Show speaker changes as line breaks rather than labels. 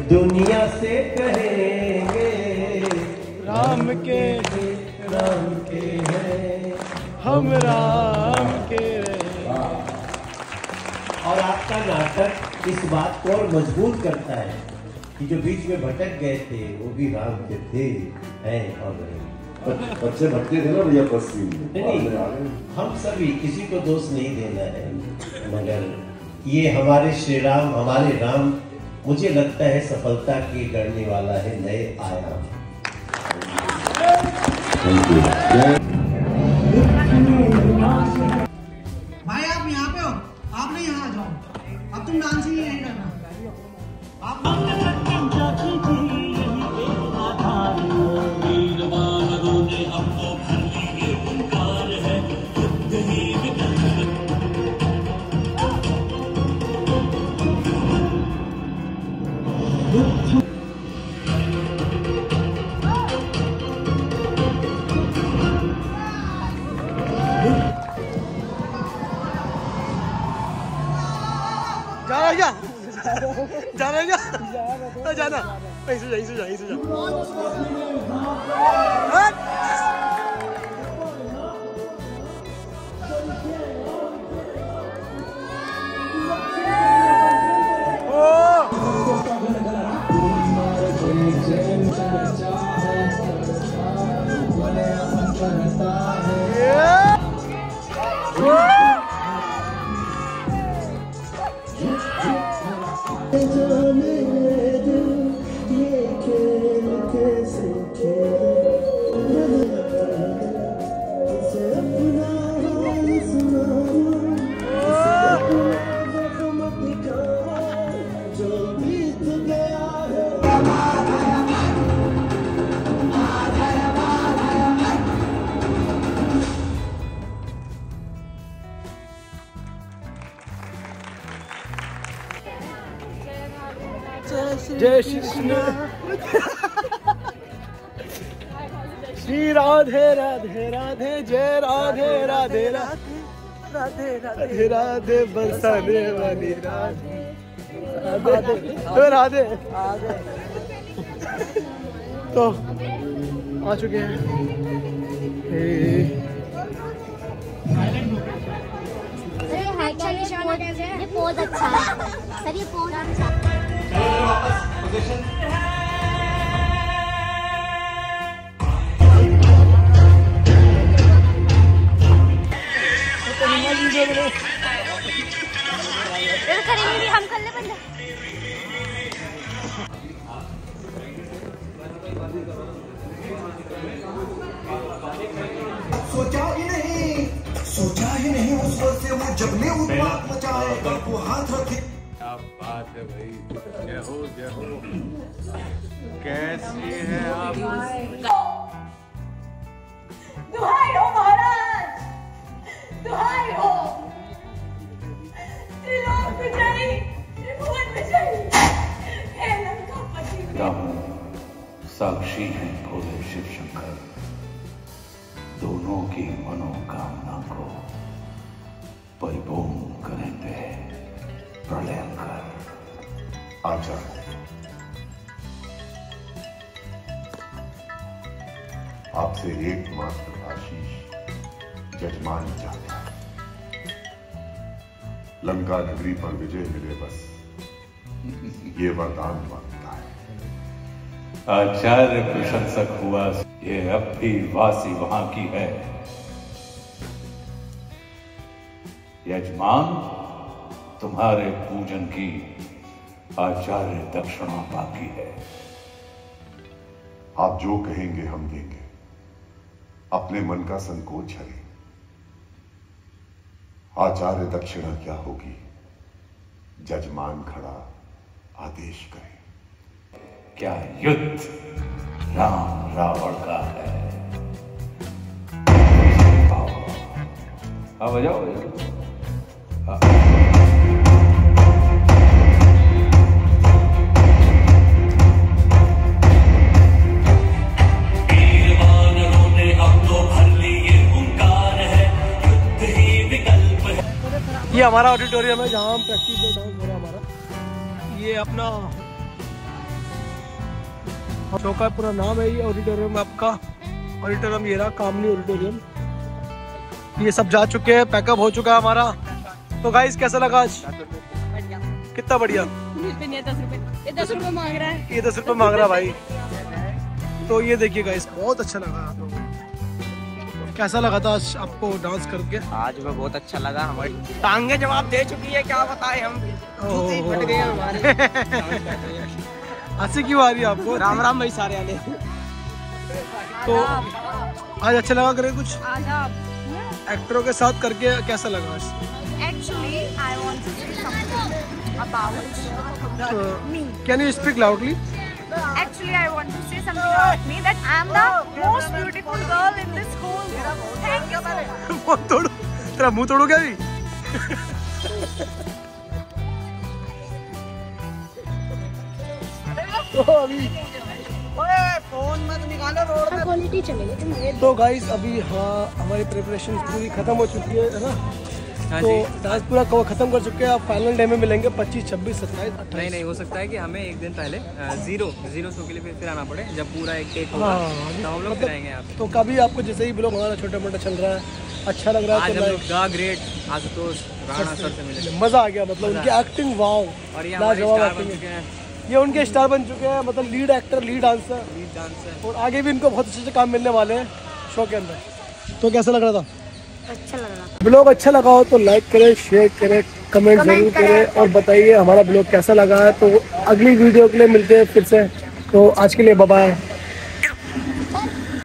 दुनिया से कहेंगे
राम के
हैं
हम राम के।
और आपका नाटक इस बात को और मजबूत करता है कि जो बीच में भटक गए थे वो भी राम के थे, हैं और रहेंगे।
बच्चे भटके थे ना भैया बस
नहीं, हम सभी किसी को दोष नहीं देना है, मगर ये हमारे श्री राम, हमारे राम मुझे लगता है सफलता की गढ़ने वाला है नए आयाम।
भाई आप यहाँ पे हो, आप नहीं यहाँ आ जाओ, अब तुम डांस ही नहीं करना।
जाना यहीं से जा। जय श्री कृष्ण। श्री राधे राधे राधे, जय राधे राधे राधे, राधे राधे राधे बरसाने वाली राधे राधे राधे। तो आ चुके हैं।
ये पोज अच्छा है सर, ये पोज अच्छा है। करेंगे भी हम, कर ले बंदा।
सोचा ही नहीं उस वक्त से वो जब ने उत्पात मचाएगा वो हाथ रखे।
क्या बात है भाई, जय हो जय हो। कैसी है आप?
दुहाई हो महाराज, दुहाई हो। त्रिलोक विजयी, त्रिभुवन विजयी, हे लंकापति।
साक्षी हैं भोले शिव शंकर, दोनों की मनोकामना को परिपूर्ण करेंगे प्रलयंकर।
आचार्य, आपसे एकमात्र आशीष जजमान चाहता है। लंका नगरी पर विजय मिले, बस ये वरदान मांगता है।
आचार्य प्रशंसक हुआ, ये अब भी वासी वहां की है। यजमान, तुम्हारे पूजन की आचार्य दक्षिणा बाकी है।
आप जो कहेंगे हम देंगे, अपने मन का संकोच है। आचार्य दक्षिणा क्या होगी, जजमान खड़ा आदेश करे।
क्या युद्ध राम रावण का है? आओ बजाओ।
ये हमारा ऑडिटोरियम है जहाँ हम प्रैक्टिस डांस हो रहा है हमारा। ये अपना शो का पूरा नाम है ये ऑडिटोरियम आपका। ऑडिटोरियम ये रहा, कामनी ऑडिटोरियम। ये सब जा चुके हैं, पैकअप हो चुका है हमारा। तो गाइस कैसा लगा आज? कितना बढ़िया।
10 रुपए मांग रहा है।
ये 10 रुपए मांग रहा भाई। तो ये देखिए गाइस, बहुत अच्छा लगा। तो कैसा लगा था आज आपको डांस करके?
आज में बहुत अच्छा लगा। हमारी टांगे जवाब दे चुकी है, क्या बताएं हम, जूते ही फट गए हमारे।
हंसी क्यों आ रही है आपको?
राम राम भाई सारे आने।
तो आज अच्छा लगा करे कुछ? एक्टरों के साथ करके कैसा लगा आज?
Actually, I want to say something about me.
Can you speak loudly?
Actually, I want to say something about me, that I am the most beautiful girl in this whole world. Thank you so much.
मुंह तोड़ो, तेरा मुंह तोड़ो क्या भी? तो अभी
phone मत निकालो रोड पे।
क्वालिटी चलेगी तुम।
तो गाइस अभी हाँ हमारी प्रिपरेशन पूरी खत्म हो चुकी है ना? तो डांस पूरा खत्म कर चुके हैं। आप फाइनल डे में मिलेंगे 25, 26, 27, 28।
नहीं हो सकता है कि हमें एक दिन पहले जीरो शो के लिए फिर आना पड़े, जब पूरा एक टेक होगा तो हम लोग फिर आएंगे यहाँ पे।
तो कभी आपको जैसे ही ब्लॉग हमारा छोटा मोटा चल रहा है, अच्छा लग रहा है,
आज हम लोग the great Ashutosh Rana sir से मिले,
मजा आ गया। मतलब उनकी एक्टिंग वाव,
और ये हमारे स्टार बन चुके हैं।
ये उनके स्टार बन चुके हैं, मतलब लीड एक्टर, लीड डांसर, और आगे भी इनको बहुत अच्छे काम मिलने वाले हैं शो के अंदर। तो कैसा लग रहा था?
अच्छा लग रहा था।
ब्लॉग अच्छा लगा हो तो लाइक करें, शेयर करें, कमेंट जरूर करें और बताइए हमारा ब्लॉग कैसा लगा है। तो अगली वीडियो के लिए मिलते हैं फिर से। तो आज के लिए बाय बाय।